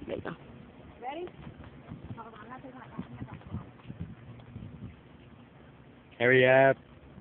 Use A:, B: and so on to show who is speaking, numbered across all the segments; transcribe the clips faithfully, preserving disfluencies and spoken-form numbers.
A: There you go.
B: Ready? Hold on, I'm not taking my hands off.
A: Hurry up.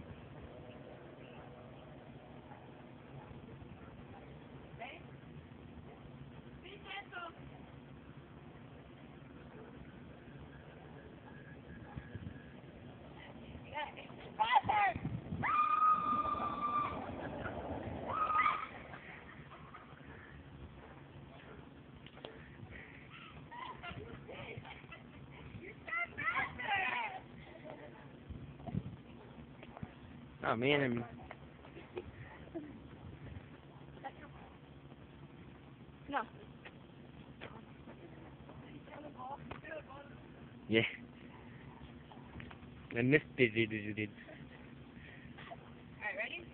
A: Oh man, I'm...
B: No.
A: Yeah. I missed it, did, did, did.
B: Alright, ready?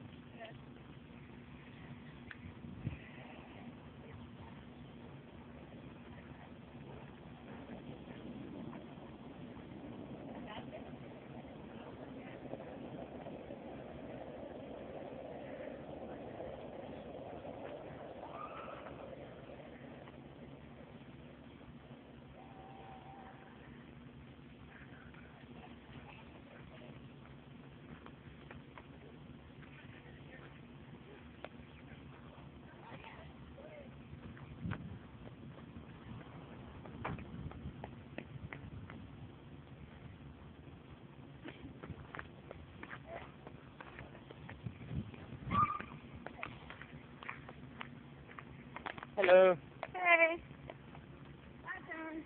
A: Hello.
B: Hey. My turn.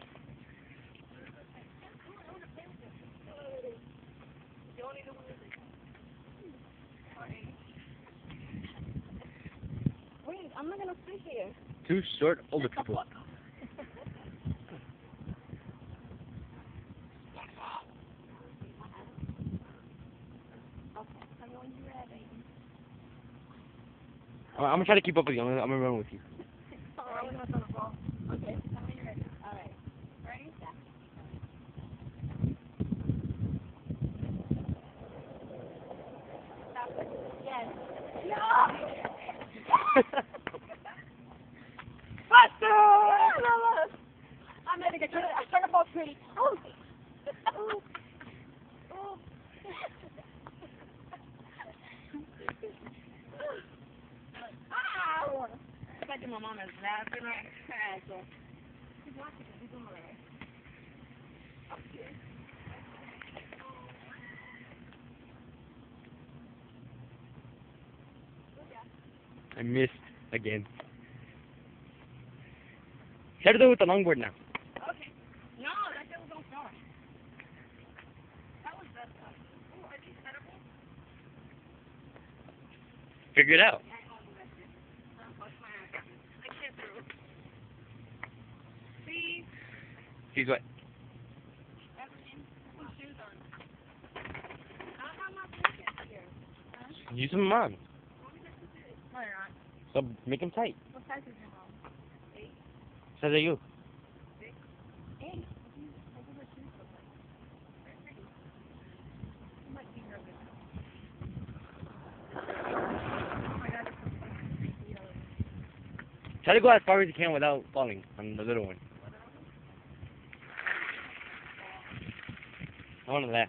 B: Wait, I'm not gonna sit here.
A: Two short older people.
B: Okay, tell me when you're ready.
A: I'm gonna try to keep up with you. I'm gonna, I'm gonna run with you.
B: Oh, I'm gonna throw the ball. Okay, tell me when you're ready. Alright. Ready? Stop. Stop. Yes. No! Faster! I'm ready to get it. I'm trying to fall pretty. Oh. Oh. Oh. Ow! I bet you my mom is laughing right now. She's watching it. She's doing it right.
A: I missed again. Try to do it with the longboard now.
B: Okay. No, that shit was on far. That was that stuff. Oh, are these edible?
A: Figure it out.
B: Yeah, I don't do that shit. Don't touch my ass. I can't through. See?
A: She's what?
B: Everything. Put shoes on. I don't have my blankets here. Huh?
A: Use them on.
B: No, you're not.
A: So make them tight.
B: What size is your mom? Eight.
A: Says are you.
B: Six. Eight. I think her shoes look like. They're pretty. You might be nervous. Oh my god, it's so funny.
A: Try to go as far as you can without falling on the little one. I want to laugh.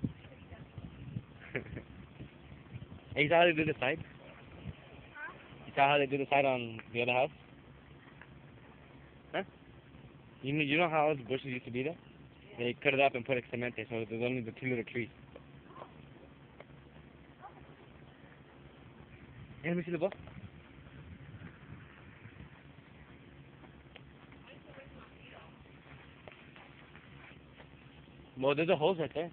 A: Hey, you saw how they do the side? You saw how they do the side on the other house? Huh? You know, you know how all the bushes used to be there? They cut it up and put cement there, so there's only the two little trees. Hey, let me see the ball. Well, there's a hose right there.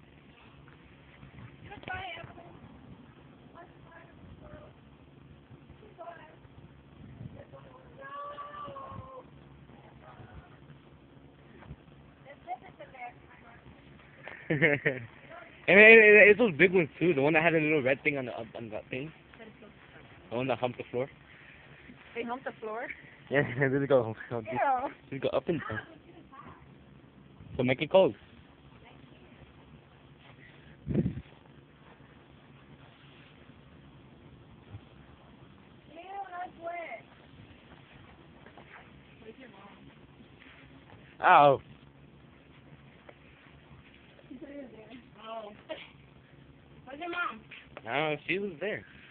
A: And it, it, it's those big ones too. The one that had a little red thing on the up on that thing. The one that humped the floor.
B: They hump the floor?
A: Yeah, just go, go just,
B: Ew.
A: just go up and down. So make it cold.
B: Ew, that's wet. Where's your mom?
A: Ow.
B: Oh. Where's your mom?
A: I don't know if she was there.